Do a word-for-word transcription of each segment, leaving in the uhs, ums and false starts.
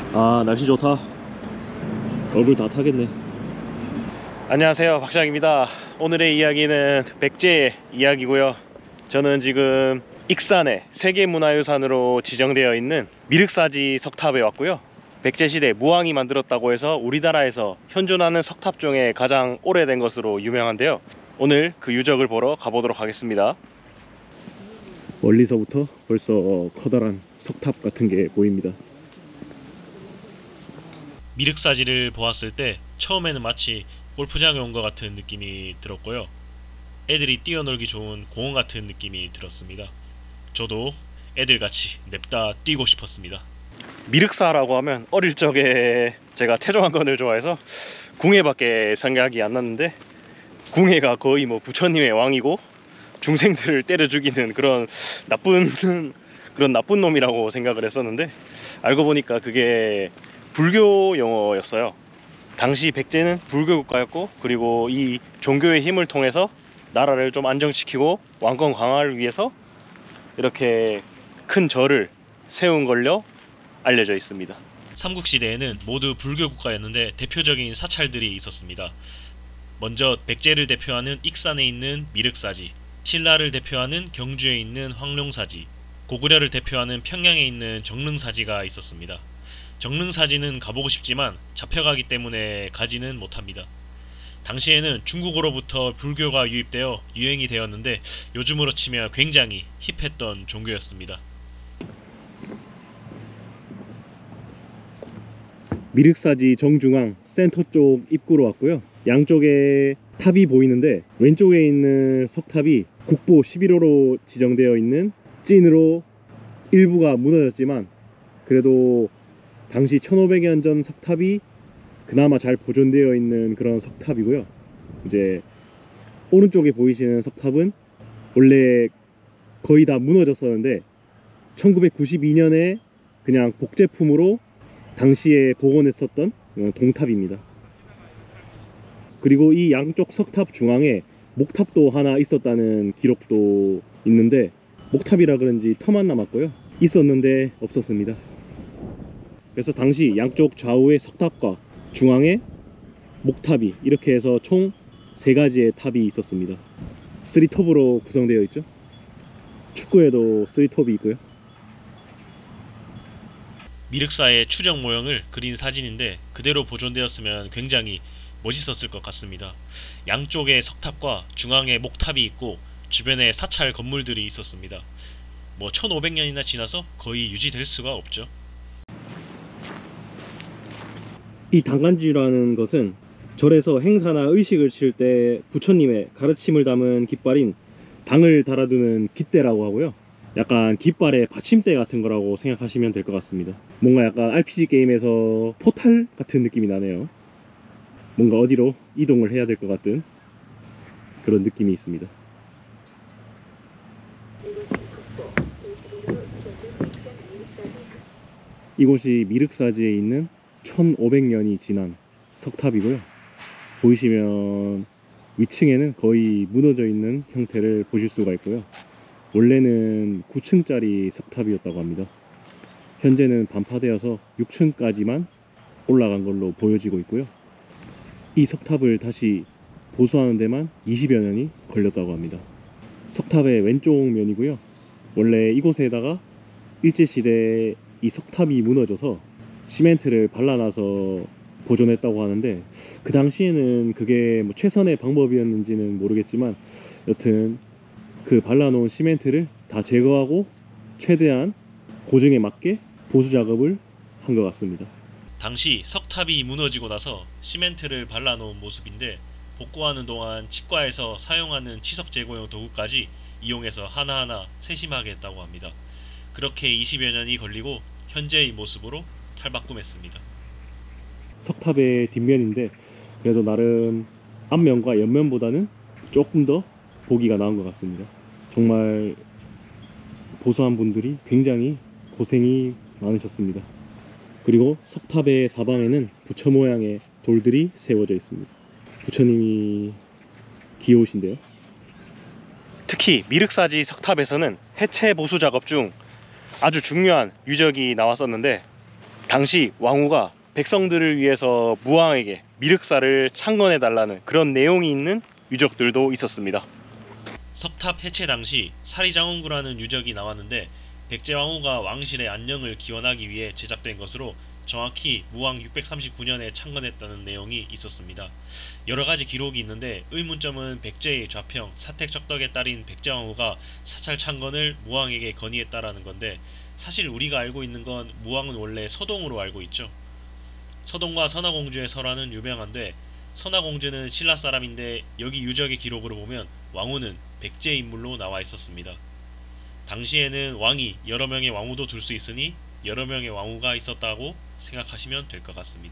아, 날씨 좋다. 얼굴 다 타겠네. 안녕하세요, 박시장입니다. 오늘의 이야기는 백제 이야기고요. 저는 지금 익산에 세계문화유산으로 지정되어 있는 미륵사지 석탑에 왔고요. 백제시대 무왕이 만들었다고 해서 우리나라에서 현존하는 석탑 중에 가장 오래된 것으로 유명한데요. 오늘 그 유적을 보러 가보도록 하겠습니다. 멀리서부터 벌써 커다란 석탑 같은 게 보입니다. 미륵사지를 보았을 때 처음에는 마치 골프장에 온 것 같은 느낌이 들었고요. 애들이 뛰어놀기 좋은 공원 같은 느낌이 들었습니다. 저도 애들같이 냅다 뛰고 싶었습니다. 미륵사라고 하면 어릴 적에 제가 태종왕건을 좋아해서 궁예밖에 생각이 안 났는데, 궁예가 거의 뭐 부처님의 왕이고 중생들을 때려 죽이는 그런 나쁜 그런 나쁜 놈이라고 생각을 했었는데, 알고 보니까 그게 불교 용어였어요. 당시 백제는 불교 국가였고, 그리고 이 종교의 힘을 통해서 나라를 좀 안정시키고 왕권 강화를 위해서 이렇게 큰 절을 세운 걸로 알려져 있습니다. 삼국시대에는 모두 불교 국가였는데 대표적인 사찰들이 있었습니다. 먼저 백제를 대표하는 익산에 있는 미륵사지, 신라를 대표하는 경주에 있는 황룡사지, 고구려를 대표하는 평양에 있는 정릉사지가 있었습니다. 정릉사지는 가보고 싶지만 잡혀가기 때문에 가지는 못합니다. 당시에는 중국으로부터 불교가 유입되어 유행이 되었는데, 요즘으로 치면 굉장히 힙했던 종교였습니다. 미륵사지 정중앙 센터 쪽 입구로 왔고요. 양쪽에 탑이 보이는데, 왼쪽에 있는 석탑이 국보 십일 호로 지정되어 있는 찐으로 일부가 무너졌지만 그래도 당시 천오백 년 전 석탑이 그나마 잘 보존되어 있는 그런 석탑이고요. 이제 오른쪽에 보이시는 석탑은 원래 거의 다 무너졌었는데 천구백구십이 년에 그냥 복제품으로 당시에 복원했었던 동탑입니다. 그리고 이 양쪽 석탑 중앙에 목탑도 하나 있었다는 기록도 있는데, 목탑이라 그런지 터만 남았고요. 있었는데 없었습니다. 그래서 당시 양쪽 좌우의 석탑과 중앙에 목탑이 이렇게 해서 총 세 가지의 탑이 있었습니다. 쓰리톱으로 구성되어 있죠. 축구에도 쓰리톱이 있고요. 미륵사의 추정 모형을 그린 사진인데, 그대로 보존되었으면 굉장히 멋있었을 것 같습니다. 양쪽에 석탑과 중앙에 목탑이 있고 주변에 사찰 건물들이 있었습니다. 뭐 천오백 년이나 지나서 거의 유지될 수가 없죠. 이 당간지라는 것은 절에서 행사나 의식을 칠 때 부처님의 가르침을 담은 깃발인 당을 달아두는 깃대라고 하고요. 약간 깃발의 받침대 같은 거라고 생각하시면 될 것 같습니다. 뭔가 약간 알피지 게임에서 포탈 같은 느낌이 나네요. 뭔가 어디로 이동을 해야 될 것 같은 그런 느낌이 있습니다. 이곳이 미륵사지에 있는 천오백 년이 지난 석탑이고요. 보이시면 위층에는 거의 무너져 있는 형태를 보실 수가 있고요. 원래는 구 층짜리 석탑이었다고 합니다. 현재는 반파되어서 육 층까지만 올라간 걸로 보여지고 있고요. 이 석탑을 다시 보수하는 데만 이십여 년이 걸렸다고 합니다. 석탑의 왼쪽 면이고요. 원래 이곳에다가 일제시대에 이 석탑이 무너져서 시멘트를 발라놔서 보존했다고 하는데, 그 당시에는 그게 뭐 최선의 방법이었는지는 모르겠지만 여튼 그 발라놓은 시멘트를 다 제거하고 최대한 고증에 맞게 보수 작업을 한 것 같습니다. 당시 석탑이 무너지고 나서 시멘트를 발라놓은 모습인데, 복구하는 동안 치과에서 사용하는 치석 제거용 도구까지 이용해서 하나하나 세심하게 했다고 합니다. 그렇게 이십여 년이 걸리고 현재의 모습으로 탈바꿈했습니다. 석탑의 뒷면인데 그래도 나름 앞면과 옆면보다는 조금 더 보기가 나은 것 같습니다. 정말 보수한 분들이 굉장히 고생이 많으셨습니다. 그리고 석탑의 사방에는 부처 모양의 돌들이 세워져 있습니다. 부처님이 귀여우신데요. 특히 미륵사지 석탑에서는 해체 보수 작업 중 아주 중요한 유적이 나왔었는데, 당시 왕후가 백성들을 위해서 무왕에게 미륵사를 창건해 달라는 그런 내용이 있는 유적들도 있었습니다. 석탑 해체 당시 사리장원구라는 유적이 나왔는데 백제왕후가 왕실의 안녕을 기원하기 위해 제작된 것으로 정확히 무왕 육백삼십구 년에 창건했다는 내용이 있었습니다. 여러가지 기록이 있는데 의문점은 백제의 좌평 사택적덕의 딸인 백제왕후가 사찰 창건을 무왕에게 건의했다라는 건데, 사실 우리가 알고 있는 건 무왕은 원래 서동으로 알고 있죠. 서동과 선화공주의 설화는 유명한데 선화공주는 신라 사람인데 여기 유적의 기록으로 보면 왕후는 백제 인물로 나와 있었습니다. 당시에는 왕이 여러 명의 왕후도 둘 수 있으니 여러 명의 왕후가 있었다고 생각하시면 될 것 같습니다.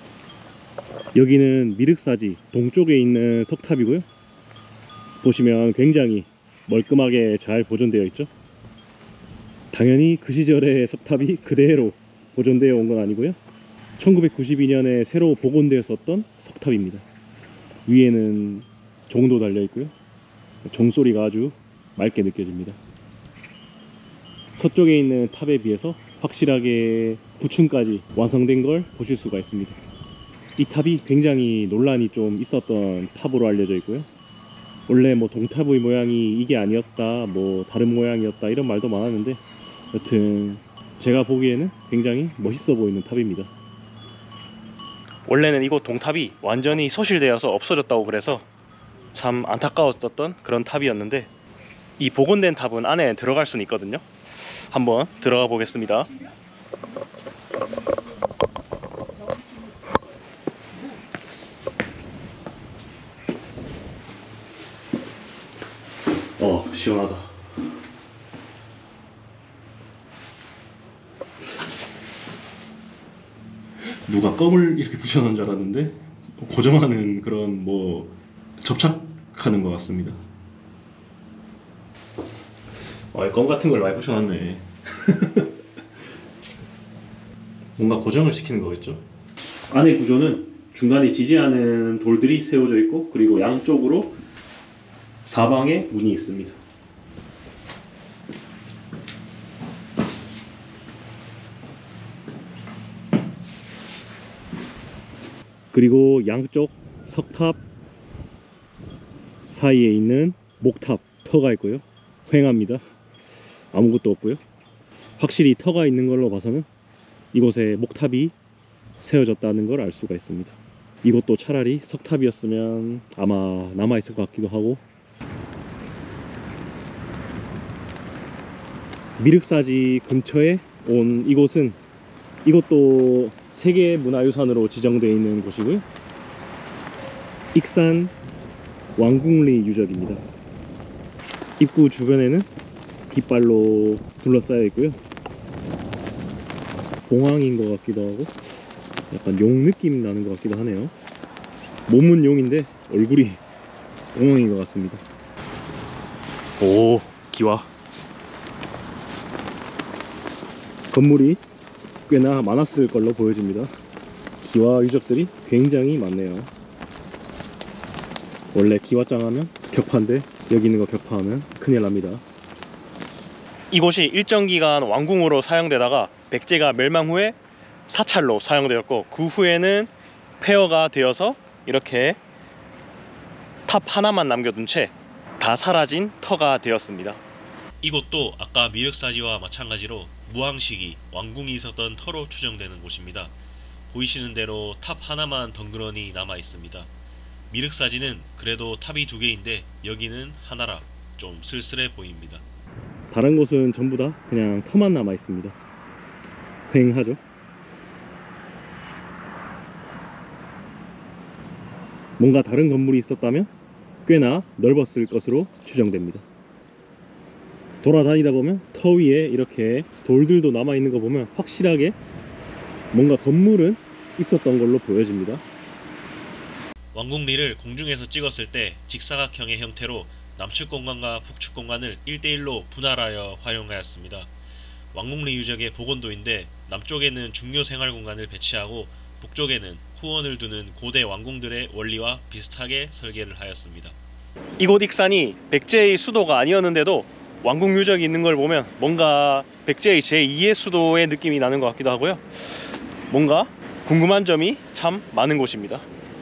여기는 미륵사지 동쪽에 있는 석탑이고요. 보시면 굉장히 멀끔하게 잘 보존되어 있죠. 당연히 그 시절의 석탑이 그대로 보존되어 온 건 아니고요. 천구백구십이 년에 새로 복원되었었던 석탑입니다. 위에는 종도 달려 있고요. 종소리가 아주 맑게 느껴집니다. 서쪽에 있는 탑에 비해서 확실하게 구층까지 완성된 걸 보실 수가 있습니다. 이 탑이 굉장히 논란이 좀 있었던 탑으로 알려져 있고요. 원래 뭐 동탑의 모양이 이게 아니었다, 뭐 다른 모양이었다 이런 말도 많았는데, 여튼 제가 보기에는 굉장히 멋있어 보이는 탑입니다. 원래는 이곳 동탑이 완전히 소실되어서 없어졌다고 그래서 참 안타까웠었던 그런 탑이었는데, 이 복원된 탑은 안에 들어갈 수는 있거든요. 한번 들어가 보겠습니다. 어, 시원하다. 누가 껌을 이렇게 붙여놓은 줄 알았는데 고정하는 그런 뭐 접착하는 것 같습니다. 아, 껌 같은 걸 많이 붙여놨네. 뭔가 고정을 시키는 거겠죠? 안의 구조는 중간에 지지하는 돌들이 세워져 있고, 그리고 양쪽으로 사방에 문이 있습니다. 그리고 양쪽 석탑 사이에 있는 목탑 터가 있고요. 휑합니다. 아무것도 없고요. 확실히 터가 있는 걸로 봐서는 이곳에 목탑이 세워졌다는 걸 알 수가 있습니다. 이것도 차라리 석탑이었으면 아마 남아있을 것 같기도 하고, 미륵사지 근처에 온 이곳은 이것도 세계문화유산으로 지정되어 있는 곳이고요. 익산 왕궁리 유적입니다. 입구 주변에는 깃발로 둘러싸여 있고요. 공항인 것 같기도 하고 약간 용 느낌 나는 것 같기도 하네요. 몸은 용인데 얼굴이 공항인 것 같습니다. 오, 기와. 건물이 꽤나 많았을 걸로 보여집니다. 기와 유적들이 굉장히 많네요. 원래 기와장 하면 격파인데 여기 있는 거 격파하면 큰일 납니다. 이곳이 일정 기간 왕궁으로 사용되다가 백제가 멸망 후에 사찰로 사용되었고, 그 후에는 폐허가 되어서 이렇게 탑 하나만 남겨둔 채 다 사라진 터가 되었습니다. 이곳도 아까 미륵사지와 마찬가지로 무왕시기 왕궁이 있었던 터로 추정되는 곳입니다. 보이시는 대로 탑 하나만 덩그러니 남아 있습니다. 미륵사지는 그래도 탑이 두 개인데 여기는 하나라 좀 쓸쓸해 보입니다. 다른 곳은 전부 다 그냥 터만 남아 있습니다. 휑하죠. 뭔가 다른 건물이 있었다면 꽤나 넓었을 것으로 추정됩니다. 돌아다니다 보면 터 위에 이렇게 돌들도 남아 있는 거 보면 확실하게 뭔가 건물은 있었던 걸로 보여집니다. 왕궁리를 공중에서 찍었을 때 직사각형의 형태로 남측 공간과 북측 공간을 일 대 일로 분할하여 활용하였습니다. 왕궁리 유적의 복원도인데 남쪽에는 중요 생활 공간을 배치하고 북쪽에는 후원을 두는 고대 왕궁들의 원리와 비슷하게 설계를 하였습니다. 이곳 익산이 백제의 수도가 아니었는데도 왕궁 유적이 있는 걸 보면 뭔가 백제의 제이의 수도의 느낌이 나는 것 같기도 하고요. 뭔가 궁금한 점이 참 많은 곳입니다.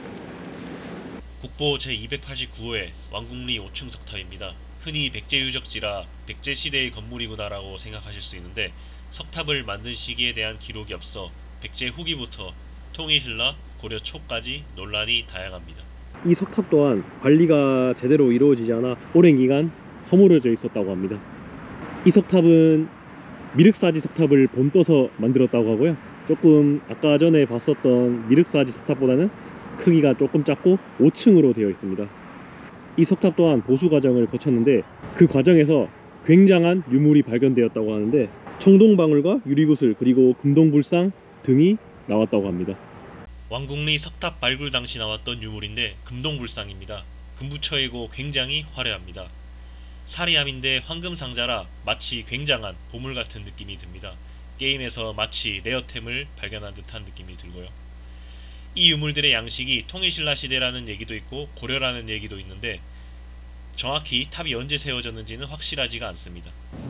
국보 제이백팔십구 회 왕궁리 오 층 석탑입니다. 흔히 백제 유적지라 백제 시대의 건물이구나라고 생각하실 수 있는데 석탑을 만든 시기에 대한 기록이 없어 백제 후기부터 통일신라, 고려 초까지 논란이 다양합니다. 이 석탑 또한 관리가 제대로 이루어지지 않아 오랜 기간 허물어져 있었다고 합니다. 이 석탑은 미륵사지 석탑을 본떠서 만들었다고 하고요. 조금 아까 전에 봤었던 미륵사지 석탑보다는 크기가 조금 작고 오 층으로 되어 있습니다. 이 석탑 또한 보수 과정을 거쳤는데 그 과정에서 굉장한 유물이 발견되었다고 하는데 청동방울과 유리구슬 그리고 금동불상 등이 나왔다고 합니다. 왕궁리 석탑 발굴 당시 나왔던 유물인데 금동불상입니다. 금부처이고 굉장히 화려합니다. 사리암인데 황금상자라 마치 굉장한 보물 같은 느낌이 듭니다. 게임에서 마치 레어템을 발견한 듯한 느낌이 들고요. 이 유물들의 양식이 통일신라 시대라는 얘기도 있고 고려라는 얘기도 있는데 정확히 탑이 언제 세워졌는지는 확실하지가 않습니다.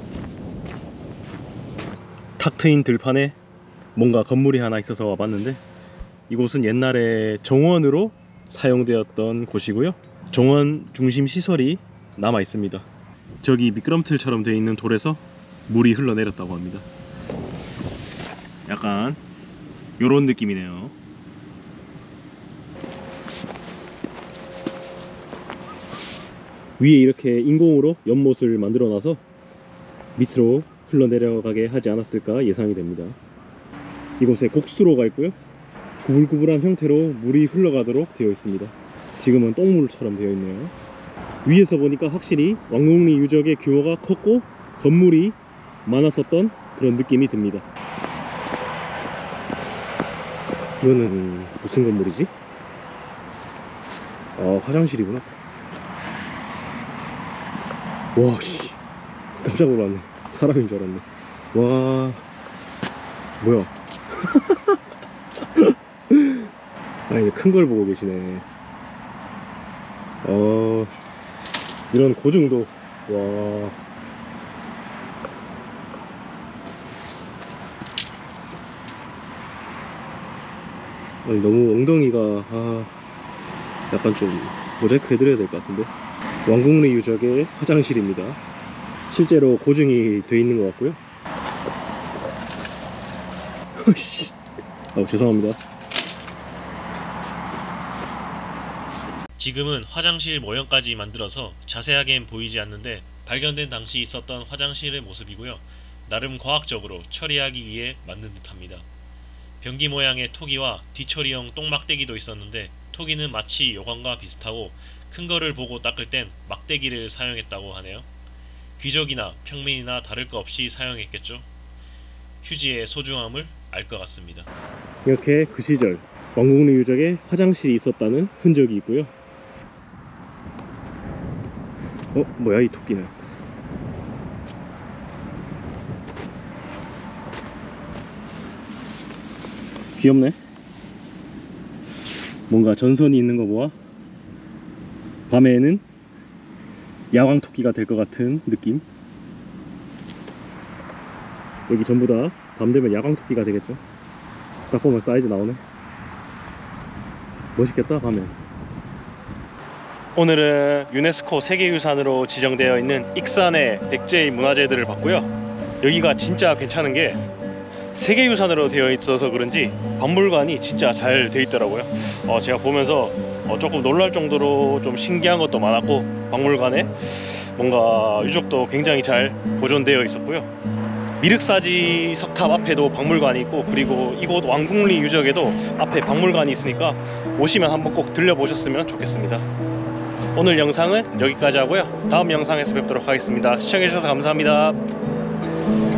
탁 트인 들판에 뭔가 건물이 하나 있어서 와봤는데 이곳은 옛날에 정원으로 사용되었던 곳이고요. 정원 중심 시설이 남아 있습니다. 저기 미끄럼틀처럼 되어 있는 돌에서 물이 흘러내렸다고 합니다. 약간 요런 느낌이네요. 위에 이렇게 인공으로 연못을 만들어 놔서 밑으로 흘러내려가게 하지 않았을까 예상이 됩니다. 이곳에 곡수로가 있고요. 구불구불한 형태로 물이 흘러가도록 되어 있습니다. 지금은 똥물처럼 되어 있네요. 위에서 보니까 확실히 왕궁리 유적의 규모가 컸고 건물이 많았었던 그런 느낌이 듭니다. 이거는 무슨 건물이지? 아, 화장실이구나. 와, 씨, 깜짝 놀랐네. 사람인 줄 알았네. 와, 뭐야? 아니, 큰 걸 보고 계시네. 어, 이런 고증도. 와, 아니, 너무 엉덩이가 아, 약간 좀 모자이크 해드려야 될 것 같은데. 왕궁리 유적의 화장실입니다. 실제로 고증이 돼 있는 것 같고요. 씨, 아, 죄송합니다. 지금은 화장실 모형까지 만들어서 자세하게는 보이지 않는데 발견된 당시 있었던 화장실의 모습이고요. 나름 과학적으로 처리하기 위해 만든 듯합니다. 변기 모양의 토기와 뒤처리형 똥막대기도 있었는데 토기는 마치 요강과 비슷하고 큰 거를 보고 닦을 땐 막대기를 사용했다고 하네요. 귀족이나 평민이나 다를 거 없이 사용했겠죠. 휴지의 소중함을 알 것 같습니다. 이렇게 그 시절 왕궁리 유적에 화장실이 있었다는 흔적이 있고요. 어? 뭐야 이 토끼는? 귀엽네. 뭔가 전선이 있는 거 보아 밤에는 야광 토끼가 될 것 같은 느낌. 여기 전부 다 밤 되면 야광 토끼가 되겠죠. 딱 보면 사이즈 나오네. 멋있겠다 밤엔. 오늘은 유네스코 세계유산으로 지정되어 있는 익산의 백제의 문화재들을 봤고요. 여기가 진짜 괜찮은 게 세계유산으로 되어 있어서 그런지 박물관이 진짜 잘 되어 있더라고요. 어, 제가 보면서 어, 조금 놀랄 정도로 좀 신기한 것도 많았고 박물관에 뭔가 유적도 굉장히 잘 보존되어 있었고요. 미륵사지 석탑 앞에도 박물관이 있고 그리고 이곳 왕궁리 유적에도 앞에 박물관이 있으니까 오시면 한번 꼭 들려보셨으면 좋겠습니다. 오늘 영상은 여기까지 하고요. 다음 영상에서 뵙도록 하겠습니다. 시청해주셔서 감사합니다.